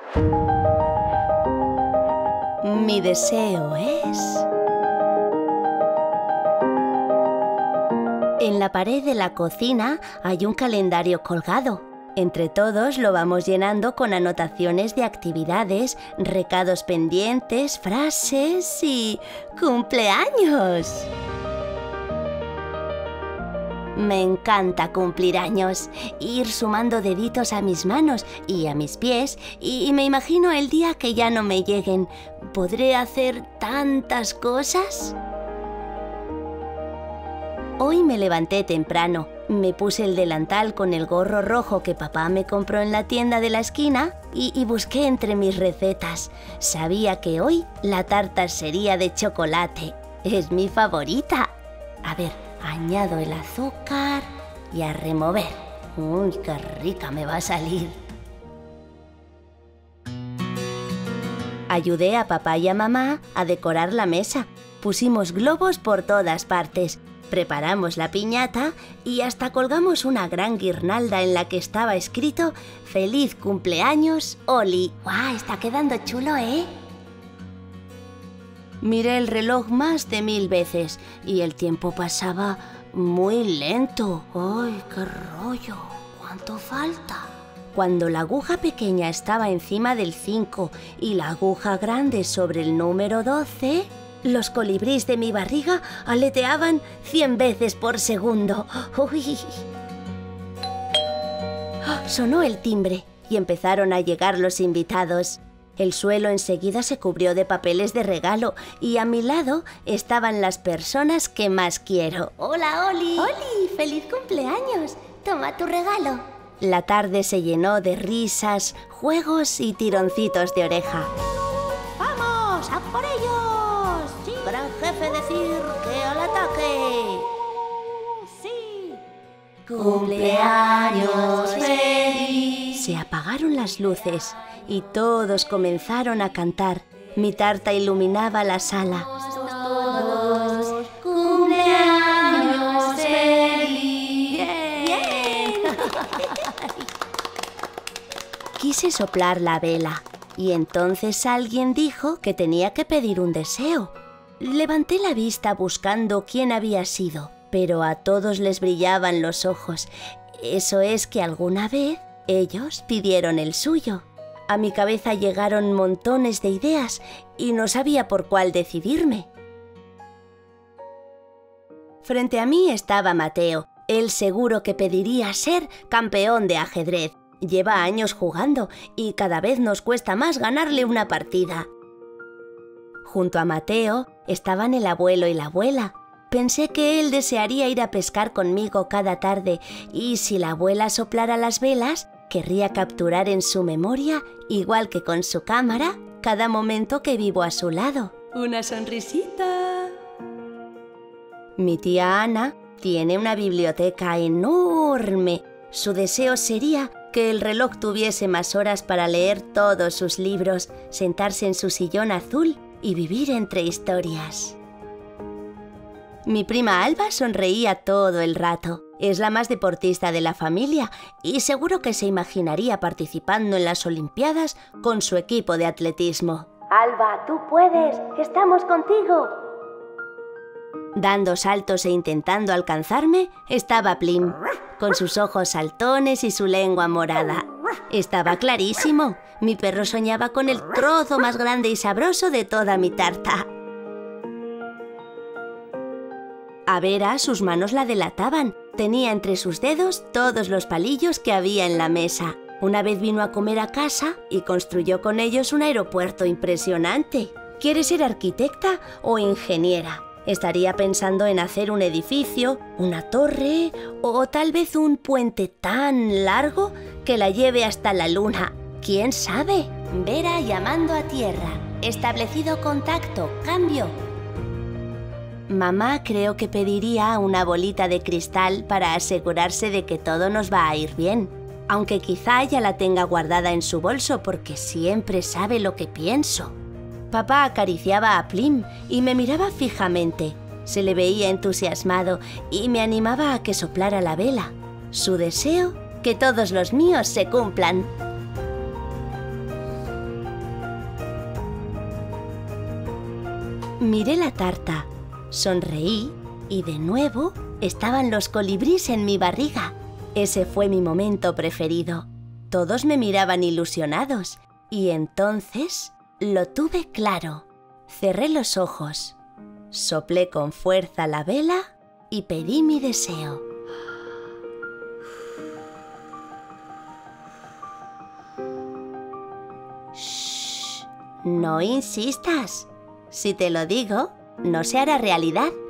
Mi deseo es... En la pared de la cocina hay un calendario colgado. Entre todos lo vamos llenando con anotaciones de actividades, recados pendientes, frases y... ¡cumpleaños! Me encanta cumplir años, ir sumando deditos a mis manos y a mis pies, y me imagino el día que ya no me lleguen. ¿Podré hacer tantas cosas? Hoy me levanté temprano, me puse el delantal con el gorro rojo que papá me compró en la tienda de la esquina y busqué entre mis recetas. Sabía que hoy la tarta sería de chocolate. Es mi favorita. A ver, añado el azúcar y a remover. ¡Uy, qué rica me va a salir! Ayudé a papá y a mamá a decorar la mesa. Pusimos globos por todas partes. Preparamos la piñata y hasta colgamos una gran guirnalda en la que estaba escrito «Feliz cumpleaños, Oli». ¡Guau! Está quedando chulo, ¿eh? Miré el reloj más de 1000 veces y el tiempo pasaba muy lento. ¡Ay, qué rollo! ¿Cuánto falta? Cuando la aguja pequeña estaba encima del 5 y la aguja grande sobre el número 12... los colibríes de mi barriga aleteaban 100 veces por segundo. ¡Uy! Sonó el timbre y empezaron a llegar los invitados. El suelo enseguida se cubrió de papeles de regalo y a mi lado estaban las personas que más quiero. ¡Hola, Oli! ¡Oli! ¡Feliz cumpleaños! ¡Toma tu regalo! La tarde se llenó de risas, juegos y tironcitos de oreja. ¡Vamos! ¡A por ellos! ¡Sí! ¡Gran jefe decir que al ataque! ¡Sí! ¡Cumpleaños feliz! Se apagaron las luces y todos comenzaron a cantar. Mi tarta iluminaba la sala. Todos, ¡cumpleaños feliz! ¡Bien! Quise soplar la vela y entonces alguien dijo que tenía que pedir un deseo. Levanté la vista buscando quién había sido, pero a todos les brillaban los ojos. Eso es que alguna vez ellos pidieron el suyo. A mi cabeza llegaron montones de ideas y no sabía por cuál decidirme. Frente a mí estaba Mateo. Él seguro que pediría ser campeón de ajedrez. Lleva años jugando y cada vez nos cuesta más ganarle una partida. Junto a Mateo estaban el abuelo y la abuela. Pensé que él desearía ir a pescar conmigo cada tarde y si la abuela soplara las velas, querría capturar en su memoria, igual que con su cámara, cada momento que vivo a su lado. ¡Una sonrisita! Mi tía Ana tiene una biblioteca enorme. Su deseo sería que el reloj tuviese más horas para leer todos sus libros, sentarse en su sillón azul y vivir entre historias. Mi prima Alba sonreía todo el rato. Es la más deportista de la familia y seguro que se imaginaría participando en las Olimpiadas con su equipo de atletismo. ¡Alba, tú puedes! ¡Estamos contigo! Dando saltos e intentando alcanzarme estaba Plim, con sus ojos saltones y su lengua morada. Estaba clarísimo. Mi perro soñaba con el trozo más grande y sabroso de toda mi tarta. A Vera sus manos la delataban. Tenía entre sus dedos todos los palillos que había en la mesa. Una vez vino a comer a casa y construyó con ellos un aeropuerto impresionante. ¿Quiere ser arquitecta o ingeniera? Estaría pensando en hacer un edificio, una torre o tal vez un puente tan largo que la lleve hasta la luna. ¿Quién sabe? Vera llamando a tierra. Establecido contacto. Cambio. Mamá creo que pediría una bolita de cristal para asegurarse de que todo nos va a ir bien. Aunque quizá ya la tenga guardada en su bolso porque siempre sabe lo que pienso. Papá acariciaba a Plim y me miraba fijamente. Se le veía entusiasmado y me animaba a que soplara la vela. Su deseo, que todos los míos se cumplan. Miré la tarta, sonreí y de nuevo estaban los colibríes en mi barriga. Ese fue mi momento preferido. Todos me miraban ilusionados y entonces lo tuve claro. Cerré los ojos, soplé con fuerza la vela y pedí mi deseo. Shh, no insistas. Si te lo digo, no se hará realidad.